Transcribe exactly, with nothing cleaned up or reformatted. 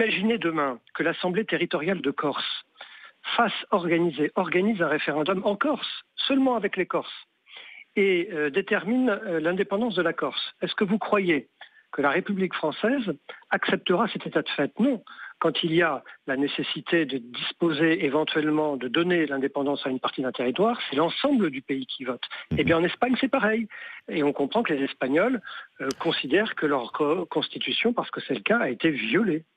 imaginez demain que l'Assemblée territoriale de Corse fasse organiser, organise un référendum en Corse, seulement avec les Corses, et euh, détermine euh, l'indépendance de la Corse. Est-ce que vous croyez que la République française acceptera cet état de fait? Non. Quand il y a la nécessité de disposer éventuellement, de donner l'indépendance à une partie d'un territoire, c'est l'ensemble du pays qui vote. Eh bien en Espagne c'est pareil. Et on comprend que les Espagnols euh, considèrent que leur co- constitution, parce que c'est le cas, a été violée.